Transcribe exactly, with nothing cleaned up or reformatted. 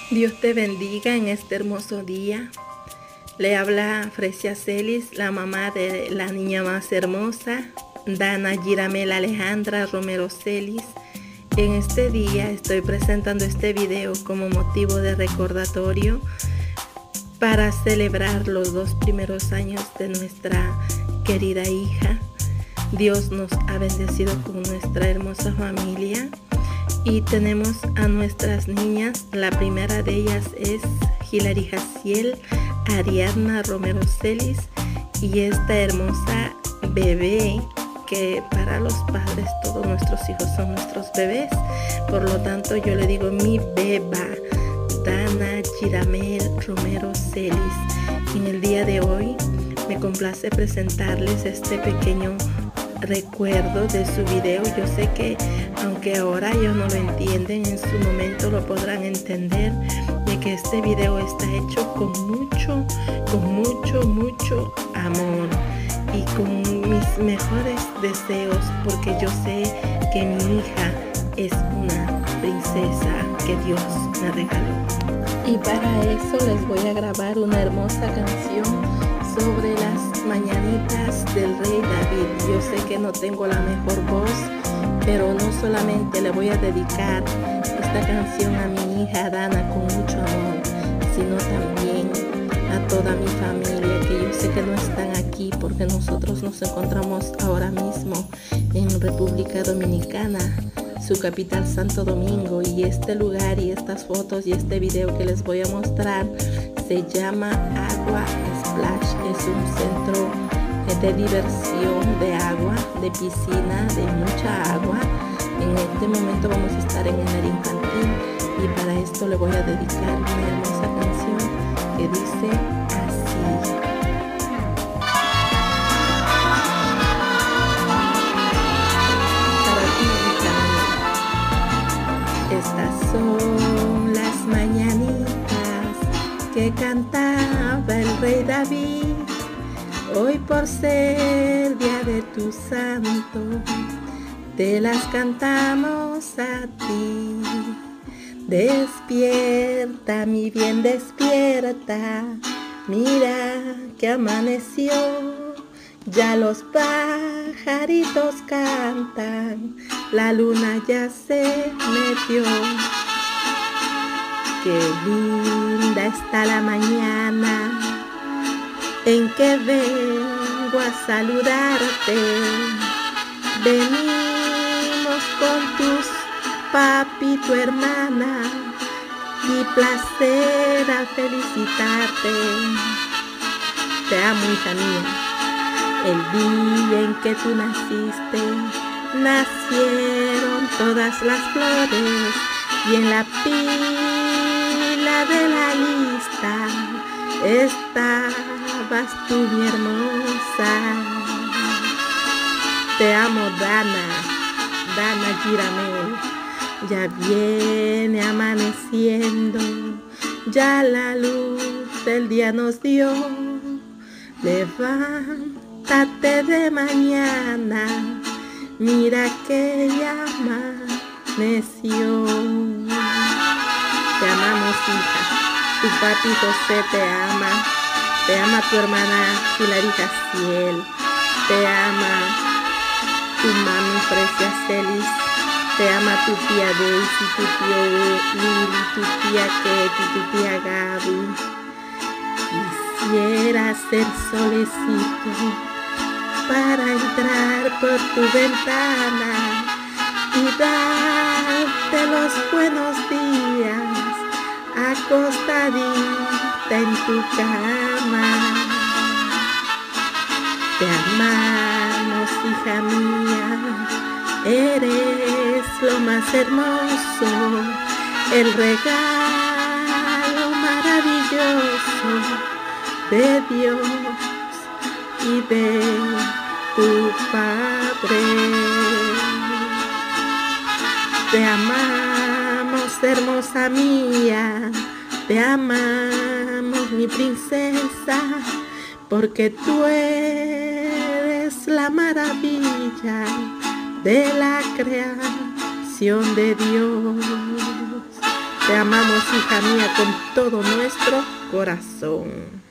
Dios te bendiga en este hermoso día. Le habla Fresia Celis, la mamá de la niña más hermosa, Dana Giramel Alejandra Romero Celis. En este día estoy presentando este video como motivo de recordatorio para celebrar los dos primeros años de nuestra querida hija. Dios nos ha bendecido con nuestra hermosa familia y tenemos a nuestras niñas. La primera de ellas es Hilary Jaciel Ariadna Romero Celis, y esta hermosa bebé que para los padres todos nuestros hijos son nuestros bebés, por lo tanto yo le digo mi beba, Dana Giramel Romero Celis. En el día de hoy me complace presentarles este pequeño recuerdo de su video. Yo sé que aunque ahora ellos no lo entienden, en su momento lo podrán entender, de que este video está hecho con mucho, con mucho, mucho amor y con mis mejores deseos, porque yo sé que mi hija es una princesa que Dios me regaló. Y para eso les voy a grabar una hermosa canción sobre las mañanitas del rey David. Yo sé que no tengo la mejor voz, pero no solamente le voy a dedicar esta canción a mi hija Dana con mucho amor, sino también a toda mi familia, que yo sé que no están aquí porque nosotros nos encontramos ahora mismo en República Dominicana, su capital Santo Domingo, y este lugar y estas fotos y este video que les voy a mostrar se llama Agua Splash. Es un centro de diversión de agua, de piscina, de mucha agua. En este momento vamos a estar en el área infantil y para esto le voy a dedicar una hermosa canción que dice así. Para ti, hija mía. Estas son las mañanitas que cantaba el rey David. Hoy, por ser día de tu santo, te las cantamos a ti. Despierta, mi bien, despierta, mira que amaneció, ya los pajaritos cantan, la luna ya se metió. Qué linda está la mañana en que vengo a saludarte. Venimos con tus papi, tu hermana, y placer a felicitarte. Te amo, hija mía. El día en que tú naciste, nacieron todas las flores, y en la pila de la lista estabas tú, mi hermosa. Te amo, Dana, Dana Giramel. Ya viene amaneciendo, ya la luz del día nos dio. Levántate de mañana, mira que ya amaneció. Te amamos, hija. Tu papi José te ama, te ama tu hermana Hilary Jaciel, te ama tu mami Fresia Celis, te ama tu tía Daisy, tu tía Lili, tu tía Ketty, tu tía Gaby. Quisiera ser solecito para entrar por tu ventana y darte los buenos días acostadita en tu cama. Te amamos, hija mía, eres lo más hermoso, el regalo maravilloso de Dios y de tu Padre. Te amamos, hermosa mía, te amamos, mi princesa, porque tú eres la maravilla de la creación de Dios. Te amamos, hija mía, con todo nuestro corazón.